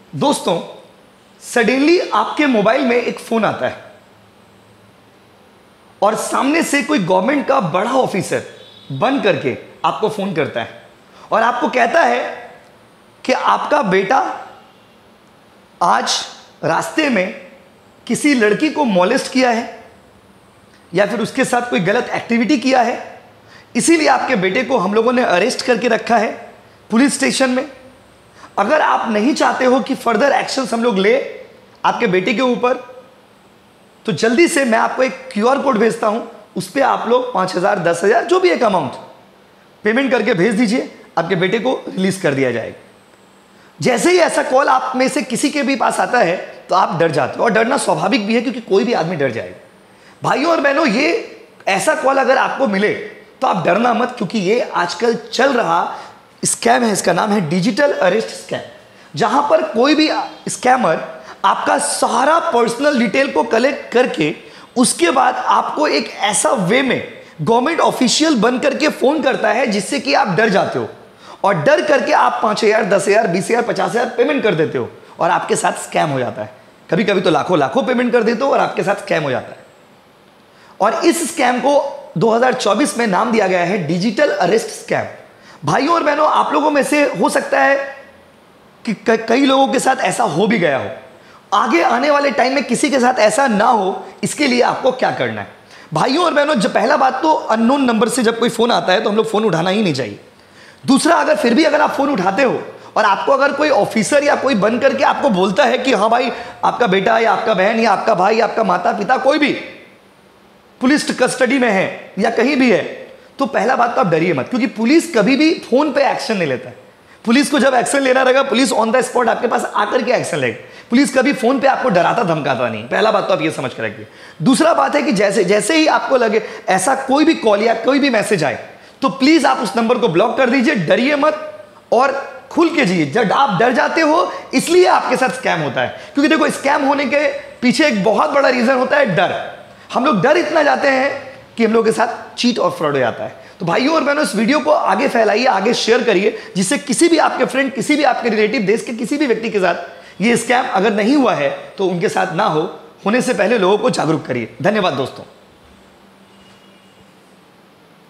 दोस्तों, सडनली आपके मोबाइल में एक फोन आता है और सामने से कोई गवर्नमेंट का बड़ा ऑफिसर बन करके आपको फोन करता है और आपको कहता है कि आपका बेटा आज रास्ते में किसी लड़की को मॉलेस्ट किया है या फिर उसके साथ कोई गलत एक्टिविटी किया है, इसीलिए आपके बेटे को हम लोगों ने अरेस्ट करके रखा है पुलिस स्टेशन में। अगर आप नहीं चाहते हो कि फर्दर एक्शंस हम लोग ले आपके बेटे के ऊपर, तो जल्दी से मैं आपको एक क्यूआर कोड भेजता हूं, उस पर आप लोग 5,000 10,000 जो भी एक अमाउंट पेमेंट करके भेज दीजिए, आपके बेटे को रिलीज कर दिया जाएगा। जैसे ही ऐसा कॉल आप में से किसी के भी पास आता है तो आप डर जाते हो, और डरना स्वाभाविक भी है क्योंकि कोई भी आदमी डर जाएगा। भाइयों और बहनों, ये ऐसा कॉल अगर आपको मिले तो आप डरना मत, क्योंकि ये आजकल चल रहा स्कैम है। इसका नाम है डिजिटल अरेस्ट स्कैम, जहां पर कोई भी स्कैमर आपका सारा पर्सनल डिटेल को कलेक्ट करके उसके बाद आपको एक ऐसा वे में गवर्नमेंट ऑफिशियल बन करके फोन करता है जिससे कि आप डर जाते हो, और डर करके आप 5,000 10,000 20,000 50,000 पेमेंट कर देते हो और आपके साथ स्कैम हो जाता है। कभी कभी तो लाखों लाखों पेमेंट कर देते हो और आपके साथ स्कैम हो जाता है। और इस स्कैम को 2024 में नाम दिया गया है डिजिटल अरेस्ट स्कैम। भाइयों और बहनों, आप लोगों में से हो सकता है कि कई लोगों के साथ ऐसा हो भी गया हो। आगे आने वाले टाइम में किसी के साथ ऐसा ना हो, इसके लिए आपको क्या करना है? भाइयों और बहनों, जब पहला बात तो अननोन नंबर से जब कोई फोन आता है तो हम लोग फोन उठाना ही नहीं चाहिए। दूसरा, अगर फिर भी अगर आप फोन उठाते हो और आपको अगर कोई ऑफिसर या कोई बन करके आपको बोलता है कि हाँ भाई, आपका बेटा या आपका बहन या आपका भाई, आपका माता पिता कोई भी पुलिस कस्टडी में है या कहीं भी है, तो पहला बात तो आप डरिए मत, क्योंकि पुलिस कभी भी फोन पे एक्शन नहीं लेता है। पुलिस को जब एक्शन लेना रहेगा, पुलिस ऑन द स्पॉट आपके पास आकर के एक्शन लेगी। पुलिस कभी फोन पे आपको डराता धमकाता नहीं। पहला बात तो आप ये समझ कर रखिए। दूसरा बात है कि जैसे ही आपको लगे ऐसा कोई भी कॉल या कोई भी मैसेज आए तो प्लीज आप उस नंबर को ब्लॉक कर दीजिए। डरिए मत और खुल के जिए। जब आप डर जाते हो इसलिए आपके साथ स्कैम होता है, क्योंकि देखो, स्कैम होने के पीछे एक बहुत बड़ा रीजन होता है डर। हम लोग डर इतना जाते हैं कि हम लोग के साथ चीट और फ्रॉड हो जाता है। तो भाइयों और बहनों, इस वीडियो को आगे फैलाइए, आगे शेयर करिए, जिससे किसी भी आपके फ्रेंड, किसी भी आपके रिलेटिव, देश के किसी भी व्यक्ति के साथ ये स्कैम अगर नहीं हुआ है तो उनके साथ ना हो। होने से पहले लोगों को जागरूक करिए। धन्यवाद दोस्तों।